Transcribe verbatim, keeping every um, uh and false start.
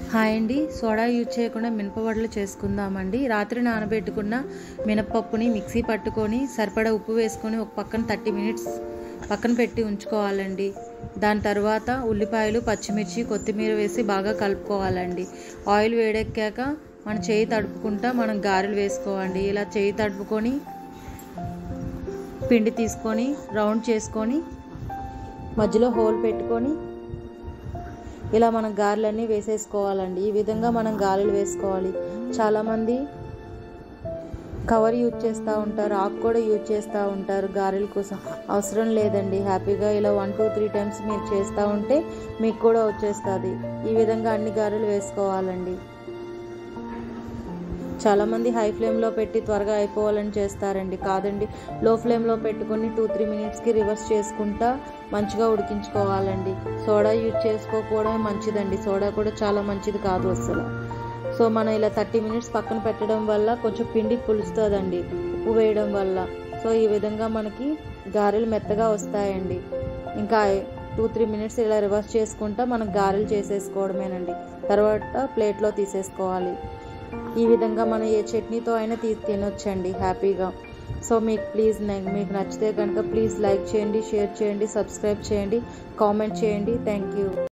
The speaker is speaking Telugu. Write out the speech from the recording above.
హాయ్ అండి. సోడా యూజ్ చేయకుండా మినపవడలు చేసుకుందామండి. రాత్రి నానబెట్టుకున్న మినపప్పుని మిక్సీ పట్టుకొని సరిపడా ఉప్పు వేసుకొని ఒక పక్కన థర్టీ మినిట్స్ పక్కన పెట్టి ఉంచుకోవాలండి. దాని తర్వాత ఉల్లిపాయలు, పచ్చిమిర్చి, కొత్తిమీర వేసి బాగా కలుపుకోవాలండి. ఆయిల్ వేడెక్కాక మన చేయి తడుపుకుంటా మనం గారెలు వేసుకోవాలి. ఇలా చేయి తడుపుకొని పిండి తీసుకొని రౌండ్ చేసుకొని మధ్యలో హోల్ పెట్టుకొని ఇలా మనం గారెలన్నీ వేసేసుకోవాలండి. ఈ విధంగా మనం గారెలు వేసుకోవాలి. చాలామంది కవర్ యూజ్ చేస్తూ ఉంటారు, ఆకు కూడా యూజ్ చేస్తూ ఉంటారు గారెల కోసం. అవసరం లేదండి. హ్యాపీగా ఇలా వన్ టూ త్రీ టైమ్స్ మీరు చేస్తూ ఉంటే మీకు కూడా వచ్చేస్తుంది. ఈ విధంగా అన్ని గారెలు వేసుకోవాలండి. చాలామంది హై ఫ్లేమ్లో పెట్టి త్వరగా అయిపోవాలని చేస్తారండి. కాదండి, లో ఫ్లేమ్లో పెట్టుకొని టూ త్రీ మినిట్స్కి రివర్స్ చేసుకుంటా మంచిగా ఉడికించుకోవాలండి. సోడా యూజ్ చేసుకోకపోవడమే మంచిదండి. సోడా కూడా చాలా మంచిది కాదు అసలు. సో మనం ఇలా థర్టీ మినిట్స్ పక్కన పెట్టడం వల్ల కొంచెం పిండి పులుస్తుందండి ఉప్పు వేయడం వల్ల. సో ఈ విధంగా మనకి గారెలు మెత్తగా వస్తాయండి. ఇంకా టూ త్రీ మినిట్స్ ఇలా రివర్స్ చేసుకుంటా మనం గారెలు చేసేసుకోవడమేనండి. తర్వాత ప్లేట్లో తీసేసుకోవాలి. ఈ విధంగా మనం ఏ చట్నీతో అయినా తీ తినొచ్చండి హ్యాపీగా. సో మీకు ప్లీజ్ మీకు నచ్చితే కనుక ప్లీజ్ లైక్ చేయండి, షేర్ చేయండి, సబ్స్క్రైబ్ చేయండి, కామెంట్ చేయండి. Thank you.